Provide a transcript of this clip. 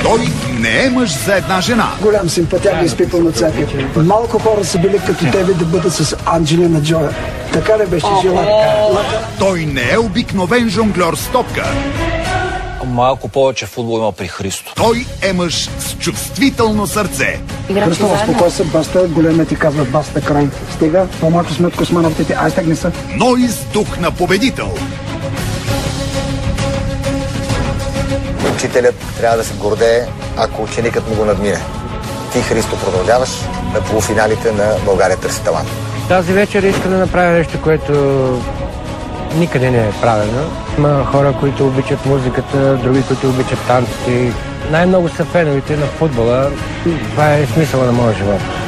Той не е мъж за една жена. Голям симпатия ги изпитвам от всяка. Малко хора са били като тебе да бъдат с Анджелина Джоли. Така ли беше жила? Той не е обикновен жонглер с топка. Малко повече футбол има при Христо. Той е мъж с чувствително сърце. Христо, успокой се, баста, големия ти казва баста край. Стига, по-малко сметко с мановтите, ай стегни се. Но и с дух на победител. Учителят трябва да се гордее, ако ученикът му го надмине. Ти, Христо, продължаваш на полуфиналите на България търси талант. Тази вечер иска да направя нещо, което никъде не е правено. Има хора, които обичат музиката, други, които обичат танците. Най-много са феновете на футбола. Това е смисъла на моя живот.